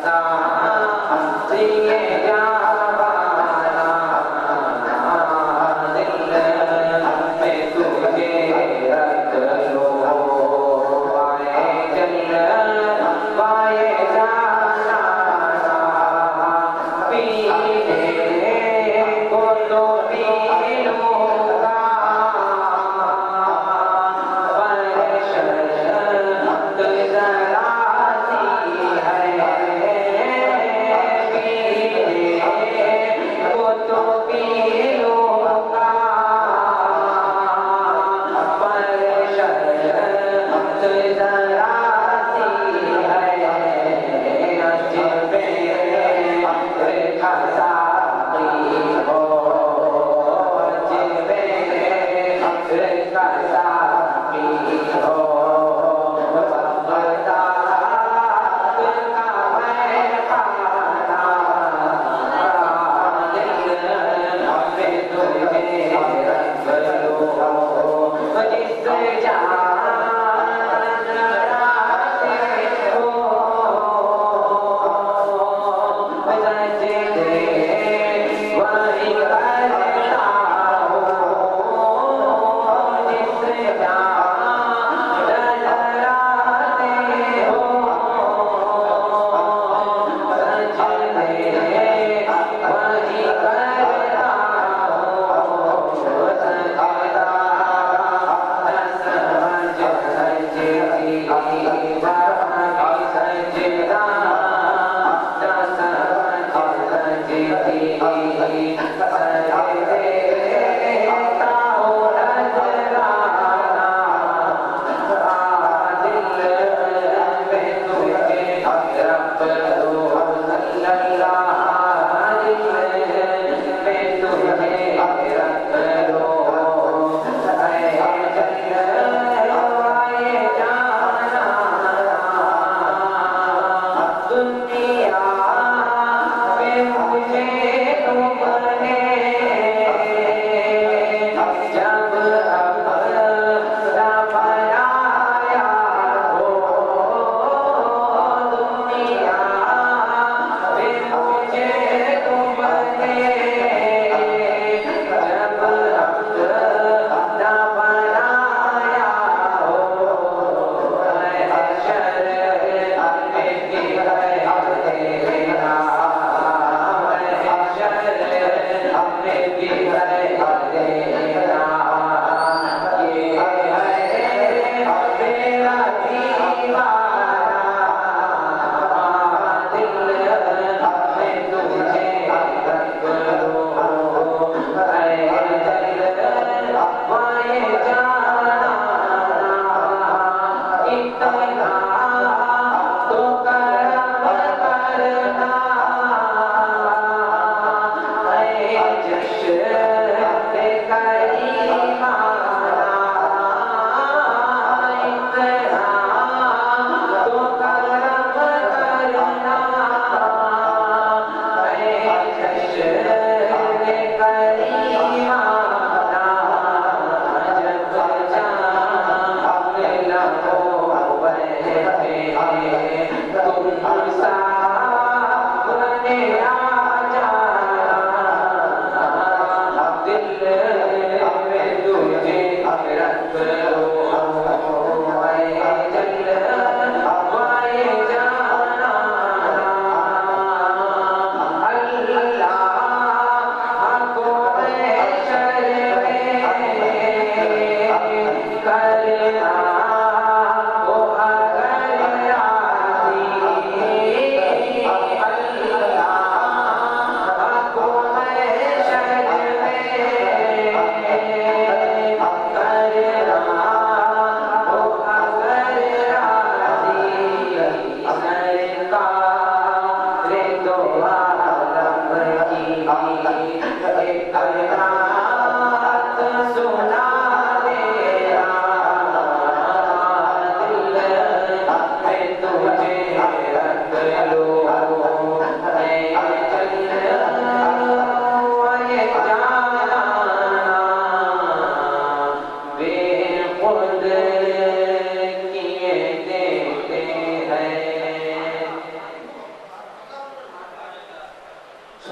ہے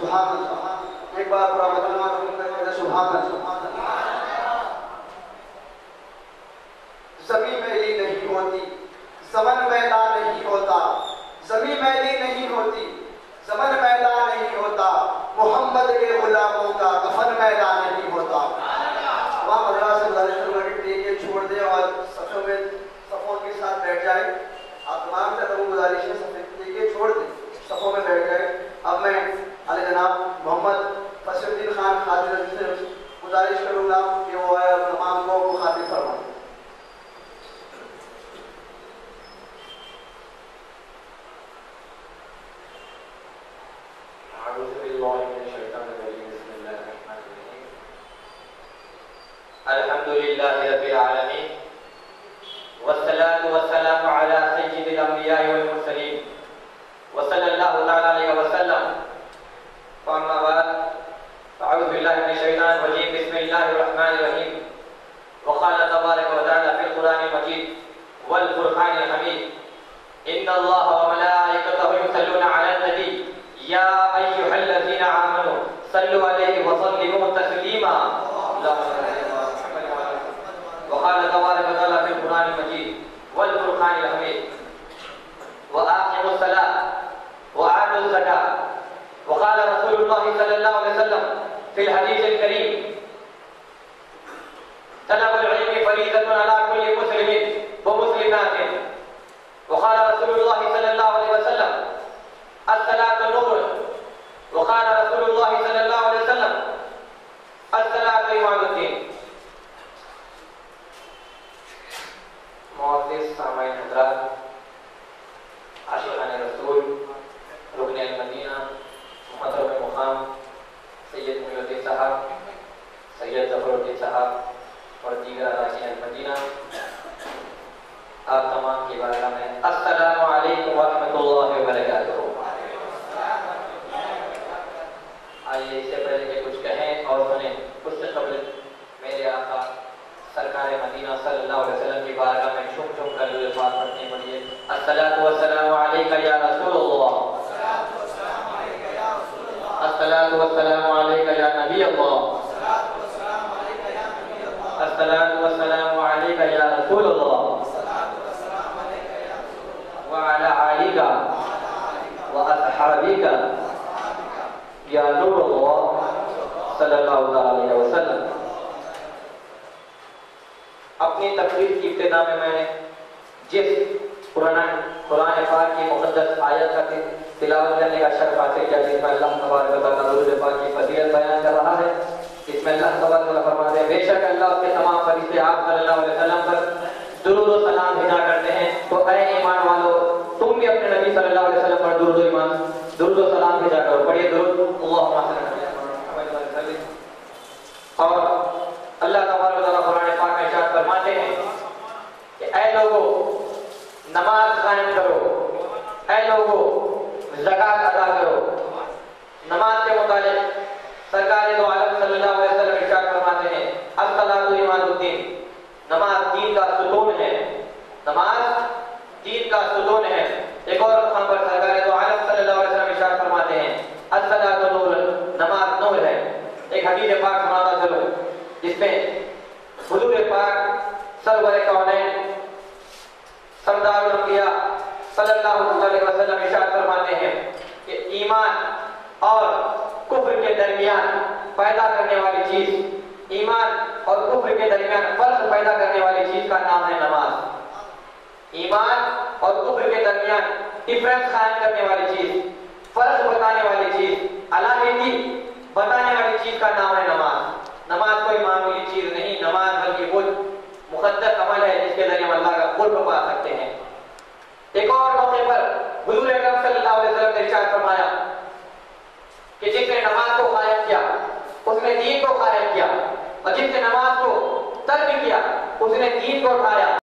سبحان اللہ. ایک بار پورا مسلمان کہتے ہیں سبحان اللہ. زمین میلی نہیں ہوتی، زمن میلا نہیں ہوتا، زمین میلی نہیں ہوتی، زمن میلا نہیں ہوتا، محمد کے غلاموں کا کفن میلا نہیں ہوتا. وہاں حضرات سے گزارش کروں گا کہ ٹیکے چھوڑ دیں اور صفوں میں صفوں کے ساتھ بیٹھ جائیں. آپ تمام سے وہ گزارش ہے ٹیکے چھوڑ دیں، صفوں میں بیٹھ جائیں. اب میں علی جناب محمد فصل الدین خان خادر سے گزارش کروں گا کہ وہ تمام کو مخاطب فرمائیں. الحمد للہ رب العالمین والصلاة والسلام علی سید الانبیاء والمرسلین وصلی اللہ تعالی علیہ وسلم. فاما بعد فاعوذ باللہ من الشیطان الرجیم بسم اللہ الرحمن الرحیم. وقال تبارک وتعالی فی القرآن المجید والفرقان الحمید ان اللہ وملائکتہ یصلون علی النبی یا ایھا الذین آمنوا صلوا علیہ وسلموا تسلیما. وقال تبارک وتعالی فی القرآن المجید والفرقان الحمید وآقموا الصلاة وآتوا الزکاة. وقال رسول اللہ صلی اللہ علیہ وسلم فی الحدیث الکریم طلب العلم فریضۃ علی کل مسلم ومسلمات. وقال رسول اللہ صلی اللہ علیہ وسلم الصلاة نور. وقال رسول اللہ صلی اللہ علیہ وسلم الصلاة عماد الدین. معزز سامعین حضرات، عاشقان رسول، رکن المدینہ، محترم مقام سید محی الدین صاحب، سید ظفر الدین صاحب اور دیگر اراکین المدینہ، آپ تمام کی بارگاہ میں السلام علیکم ورحمۃ اللہ وبرکاتہ. آئیے اس سے پہلے کہ کچھ کہیں اور سنیں، اس سے قبل میرے آقا سرکار مدینہ صلی اللہ علیہ وسلم کی بارگاہ میں چھم چھم کر درود پاک پڑھنے پڑھیے. الصلاۃ والسلام علیک یا رسول اللہ، الصلاۃ والسلام علیک یا نبی اللہ، الصلاۃ والسلام علیک یا رسول اللہ وعلی آلک واصحابک یا نور اللہ صلی اللہ علیہ وسلم. اپنی تقریر کی ابتدا میں نے جس قرآن پاک کی مقدس آیت کا تلاوت کرنے کا شرف حاصل کیا جس میں اللہ تبارک و تعالیٰ درود پاک کی فضیلت بیان کر رہا ہے، اس میں اللہ تبارک و تعالیٰ فرماتے ہیں بے شک اللہ اس کے تمام فرشتے آپ صلی اللہ علیہ وسلم پر درود و سلام بھیجا کرتے ہیں. تو اے ایمان والو، تم بھی اپنے نبی صلی اللہ علیہ وسلم پر درود و سلام بھیجا کرو. پڑھیے درود اللہم صلی اللہ علیہ وسلم. اور اللہ تبارک و تعالیٰ قرآن پاک میں ارشاد فرماتے ہیں کہ اے لوگو نماز قائم کرو، اے لوگو زکوٰۃ ادا کرو. نماز کے متعلق سرکار دو عالم صلی اللہ علیہ وسلم ارشاد فرماتے ہیں الصلاۃ عماد الدین. نماز دین کا ستون ہے، نماز دین کا ستون ہے. ایک اور مقام پر سرکار دو عالم صلی اللہ علیہ وسلم ارشاد فرماتے ہیں الصلاۃ نور، نماز نور ہے. ایک حدیث پاک سناتا چلو جس میں حضور پاک سرور کونین سردار الانبیاء صلی اللہ علیہ وسلم ارشاد فرماتے ہیں کہ ایمان اور کفر کے درمیان پیدا کرنے والی چیز، ایمان اور کفر کے درمیان فرق پیدا کرنے والی چیز کا نام ہے نماز. ایمان اور کفر کے درمیان ڈفرنس قائم کرنے والی چیز، فرق بتانے والی چیز، علامتی بتانے والی چیز کا نام ہے نماز. نماز کوئی معمولی چیز نہیں، نماز بلکہ وہ مقدس عمل ہے جس کے ذریعے ہم اللہ کا قرب پا سکتے ہیں. ایک اور موقع پر حضور اکرم صلی اللہ علیہ وسلم نے ارشاد فرمایا کہ جس نے نماز کو قائم کیا اس نے دین کو قائم کیا، اور جس نے نماز کو ترک کیا اس نے دین کو اٹھایا.